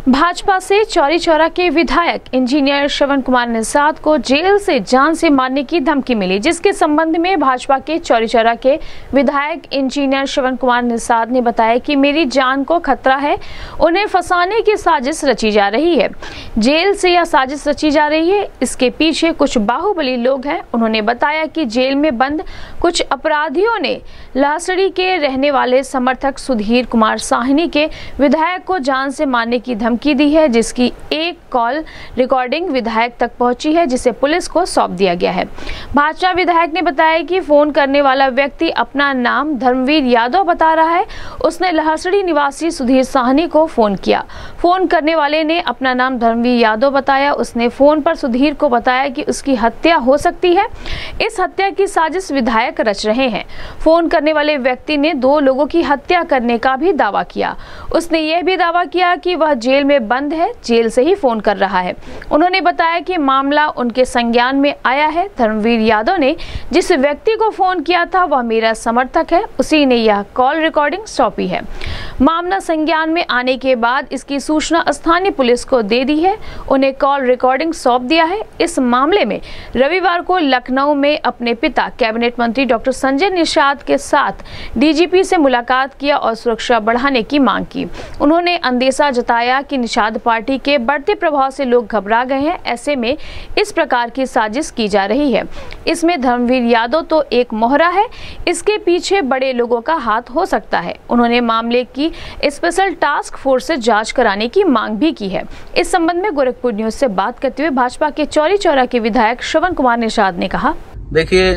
भाजपा से चौरी चौरा के विधायक इंजीनियर श्रवण कुमार निषाद को जेल से जान से मारने की धमकी मिली, जिसके संबंध में भाजपा के चौरी चौरा के विधायक इंजीनियर श्रवण कुमार निषाद ने बताया कि मेरी जान को खतरा है, उन्हें फंसाने की साजिश रची जा रही है। जेल से यह साजिश रची जा रही है, इसके पीछे कुछ बाहुबली लोग हैं। उन्होंने बताया कि जेल में बंद कुछ अपराधियों ने लहसड़ी के रहने वाले समर्थक सुधीर कुमार साहनी के विधायक को जान से मारने की धमकी दी है, जिसकी एक कॉल रिकॉर्डिंग विधायक तक पहुंची है, जिसे पुलिस को सौंप दिया गया है। भाजपा विधायक ने बताया कि फोन करने वाला व्यक्ति अपना नाम धर्मवीर यादव बता रहा है। उसने लहसड़ी निवासी सुधीर साहनी को फोन किया। फोन करने वाले ने अपना नाम धर्मवीर यादव बताया। उसने फोन पर सुधीर को बताया कि उसकी हत्या हो सकती है। इस हत्या की साजिश विधायक रच रहे हैं। फोन करने वाले व्यक्ति ने 2 लोगों की हत्या करने का भी दावा किया। उसने यह भी दावा किया कि वह जेल में बंद है, जेल से ही फोन कर रहा है। उन्होंने बताया कि मामला उनके संज्ञान में आया है। धर्मवीर यादव ने जिस व्यक्ति को फोन किया था वह मेरा समर्थक है, उसी ने यह कॉल रिकॉर्डिंग सौंपी है। मामला संज्ञान में आने के बाद इसकी सूचना स्थानीय पुलिस को दे दी है, उन्हें कॉल रिकॉर्डिंग सौंप दिया है। इस मामले में रविवार को लखनऊ में अपने पिता कैबिनेट मंत्री डॉक्टर संजय निषाद के साथ डीजीपी से मुलाकात किया और सुरक्षा बढ़ाने की मांग की। उन्होंने अंदेशा जताया कि निषाद पार्टी के बढ़ते प्रभाव से लोग घबरा गए हैं, ऐसे में इस प्रकार की साजिश की जा रही है। इसमें धर्मवीर यादव तो एक मोहरा है, इसके पीछे बड़े लोगों का हाथ हो सकता है। उन्होंने मामले की स्पेशल टास्क फोर्स से जांच कराने की मांग भी की है। इस संबंध में गोरखपुर न्यूज से बात करते हुए भाजपा के चौरी चौरा के विधायक श्रवण कुमार निषाद ने कहा, देखिए,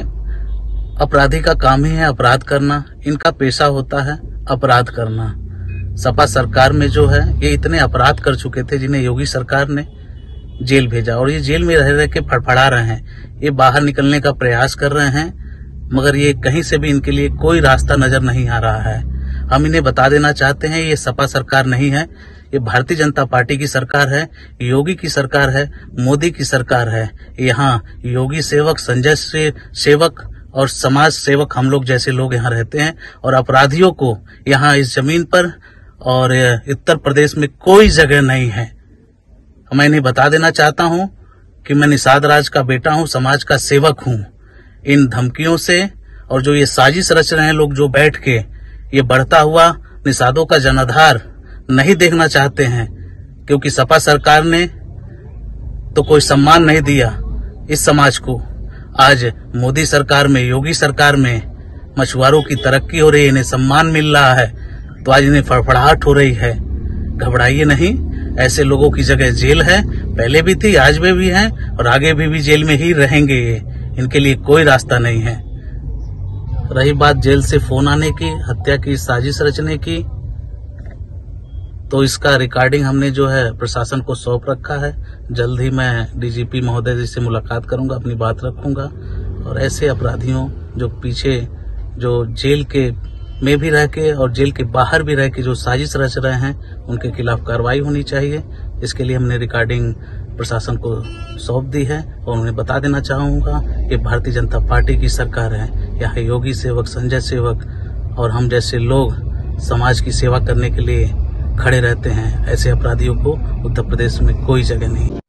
अपराधी का काम ही है अपराध करना, इनका पेशा होता है अपराध करना। सपा सरकार में जो है ये इतने अपराध कर चुके थे जिन्हें योगी सरकार ने जेल भेजा, और ये जेल में रह रह के फड़फड़ा रहे हैं। ये बाहर निकलने का प्रयास कर रहे हैं, मगर ये कहीं से भी इनके लिए कोई रास्ता नजर नहीं आ रहा है। हम इन्हें बता देना चाहते हैं, ये सपा सरकार नहीं है, ये भारतीय जनता पार्टी की सरकार है, योगी की सरकार है, मोदी की सरकार है। यहाँ योगी सेवक, संजय सेवक और समाज सेवक हम लोग जैसे लोग यहाँ रहते हैं, और अपराधियों को यहाँ इस जमीन पर और उत्तर प्रदेश में कोई जगह नहीं है। मैं इन्हें बता देना चाहता हूं कि मैं निषाद राज का बेटा हूं, समाज का सेवक हूं। इन धमकियों से और जो ये साजिश रच रहे हैं लोग, जो बैठ के ये बढ़ता हुआ निषादों का जनाधार नहीं देखना चाहते हैं, क्योंकि सपा सरकार ने तो कोई सम्मान नहीं दिया इस समाज को। आज मोदी सरकार में, योगी सरकार में मछुआरों की तरक्की हो रही है, इन्हें सम्मान मिल रहा है, तो आज इन्हें फड़फड़ाहट हो रही है। घबराइए नहीं, ऐसे लोगों की जगह जेल है, पहले भी थी, आज में भी है, और आगे भी जेल में ही रहेंगे। ये इनके लिए कोई रास्ता नहीं है। रही बात जेल से फोन आने की, हत्या की साजिश रचने की, तो इसका रिकॉर्डिंग हमने जो है प्रशासन को सौंप रखा है। जल्द ही मैं डीजीपी महोदय जी से मुलाकात करूंगा, अपनी बात रखूंगा, और ऐसे अपराधियों जो पीछे जो जेल के में भी रह के और जेल के बाहर भी रह के जो साजिश रच रहे हैं, उनके खिलाफ कार्रवाई होनी चाहिए। इसके लिए हमने रिकॉर्डिंग प्रशासन को सौंप दी है, और उन्हें बता देना चाहूंगा कि भारतीय जनता पार्टी की सरकार है। यहाँ योगी सेवक, संजय सेवक और हम जैसे लोग समाज की सेवा करने के लिए खड़े रहते हैं। ऐसे अपराधियों को उत्तर प्रदेश में कोई जगह नहीं।